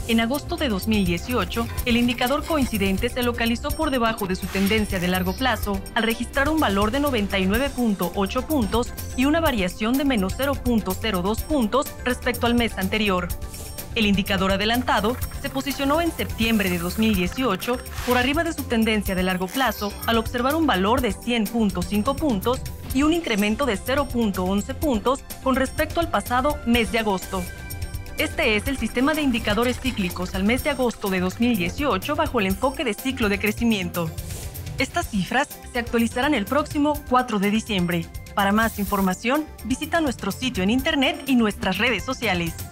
En agosto de 2018, el indicador coincidente se localizó por debajo de su tendencia de largo plazo al registrar un valor de 99.8 puntos y una variación de menos 0.02 puntos respecto al mes anterior. El indicador adelantado se posicionó en septiembre de 2018 por arriba de su tendencia de largo plazo al observar un valor de 100.5 puntos y un incremento de 0.11 puntos con respecto al pasado mes de agosto. Este es el sistema de indicadores cíclicos al mes de agosto de 2018 bajo el enfoque de ciclo de crecimiento. Estas cifras se actualizarán el próximo 4 de diciembre. Para más información, visita nuestro sitio en internet y nuestras redes sociales.